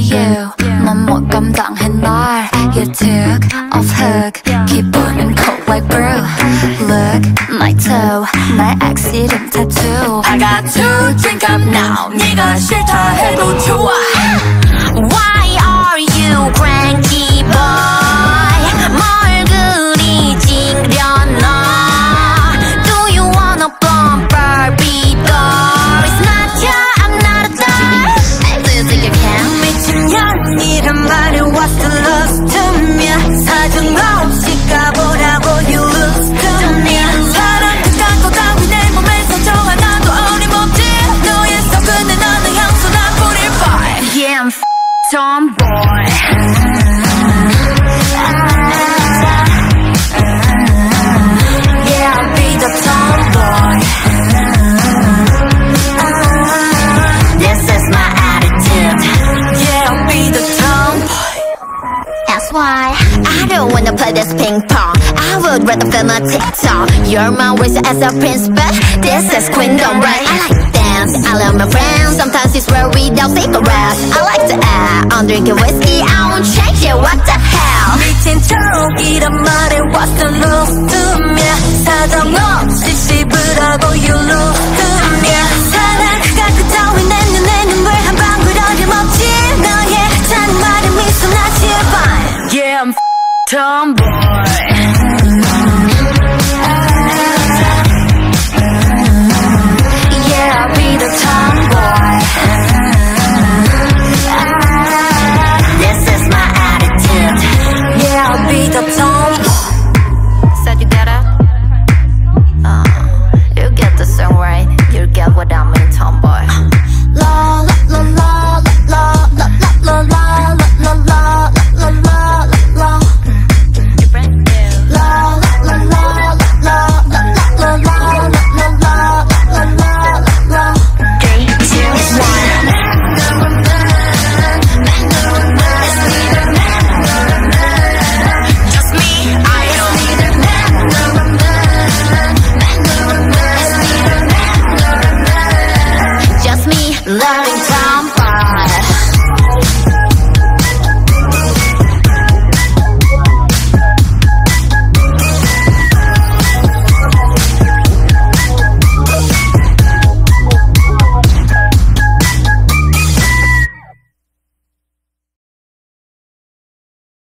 you 넌 못 감당해 날 You took off hook 기분은 cold like brew Look, my toe 나의 ex 이름 tattoo I got to drink up now 네가 싫다 해도 좋아 Why are you cranky boy 뭘 그리 찡그려놔 Do you wanna bump Barbie doll It's not ya, I'm not a doll Do you think you can? 미친년이란 말에 what's the loss to me 사정 없이 가보라고 you lose to me 사랑 끝까지 따위 내 몸에 상처 하나도 어림없지 너의 속근데 나는 향수 난 뿌릴 boy Yeah, I'm tomboy Yeah, I'll be the tomboy This is my attitude Yeah, I'll be the tomboy That's why I don't wanna play this ping pong I would rather film a TikTok You're my wish as a prince but this is queendom, right? I like dance, I love my friends Sometimes it's where we don't cigarettes I like to act, I'm drinking whiskey I won't change it, what the hell 미친 척이란 말에 what's the loss to me 사정 없이 씹으라고 you lose